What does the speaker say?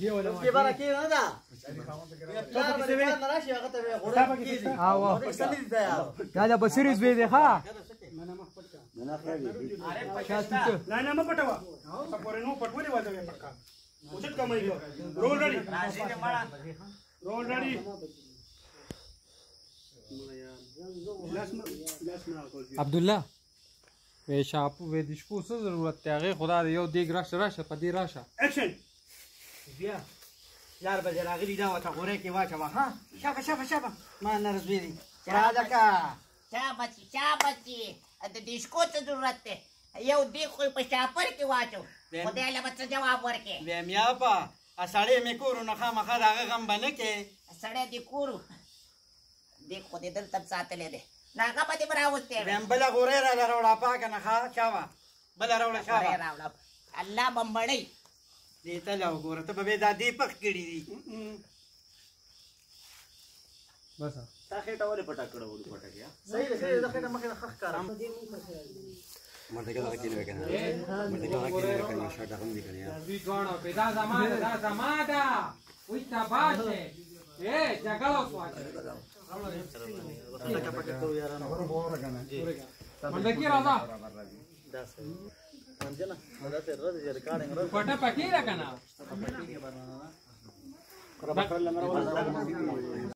کې برکې نه ده پلار باندې کار نه راشي هغه ته غوړه کېږي دا د بصیرې زوی دی ښه نه مه پټوه پورې نو پټولې وځوې پټکا اوچت کمای کو رول ریډي رول ریډي عبدالله وې شاپو وې د شپو څه ضرورت دی هغې خدا د یو دیګ راشه په دې راشه اکشن بیا یار به دې راغلي دا ورته غوړی کې واچوه ها شابه ما نه رزویري راځه شابه د ډیسکو څه ضرورت دی یو دیګ خو په شاپر کې واچو خدای له به څه جواب ورکړې ویم یاپا سړی مې کورو نه خامخا د هغه غم به نه کې سړی دې کورو دیګ خو دې دلته ساتلی دی نو هغه به دې به راوستی ویم بله غوری راله راوړه پاکه نه ښه شابه بله راوړه شابه راوړه الله به مړی دې ته له وګوره ته به بې دا دې پخ کړي دي بس تا خېټه ولې پټه کړه وړي پټه کې صحیح ده د خېټه مخې نه ښه ښکارم مرته کې کې نه کنه مرته کې نه کنه شاته هم دي کنه دوی دواړه په دا زما ده وای تباشه جګړه وسوه منډه کې راځه پټه پکې را کنه